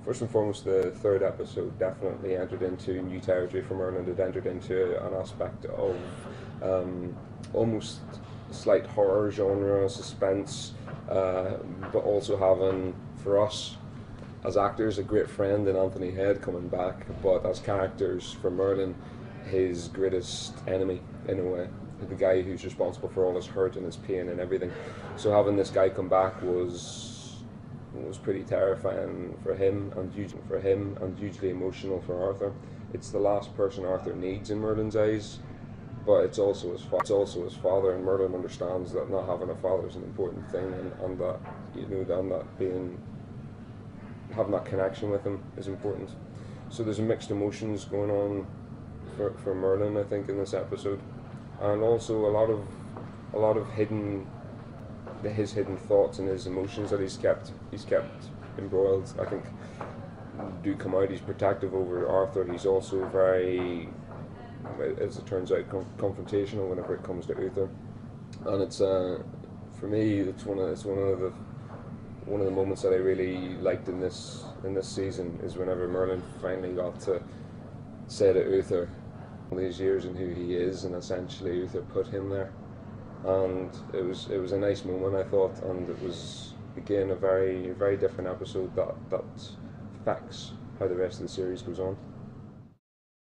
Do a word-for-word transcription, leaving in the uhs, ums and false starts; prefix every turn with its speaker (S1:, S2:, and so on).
S1: First and foremost, the third episode definitely entered into new territory for Merlin. It entered into an aspect of um, almost slight horror genre, suspense, uh, but also having, for us as actors, a great friend in Anthony Head coming back, but as characters for Merlin, his greatest enemy in a way, the guy who's responsible for all his hurt and his pain and everything. So having this guy come back was was pretty terrifying for him and hugely for him and hugely emotional for Arthur. It's the last person Arthur needs in Merlin's eyes, but it's also his fa- it's also his father, and Merlin understands that not having a father is an important thing, and, and that you know and that being having that connection with him is important. So there's mixed emotions going on for, for Merlin, I think, in this episode, and also a lot of a lot of hidden his hidden thoughts and his emotions that he's kept he's kept embroiled, I think, do come out. He's protective over Arthur. He's also very, as it turns out, conf- confrontational whenever it comes to Uther. And it's uh, for me, it's one of it's one of the one of the moments that I really liked in this in this season is whenever Merlin finally got to say to Uther all these years and who he is, and essentially Uther put him there. And it was it was a nice moment, I thought, and it was again a very very different episode that that affects how the rest of the series goes on.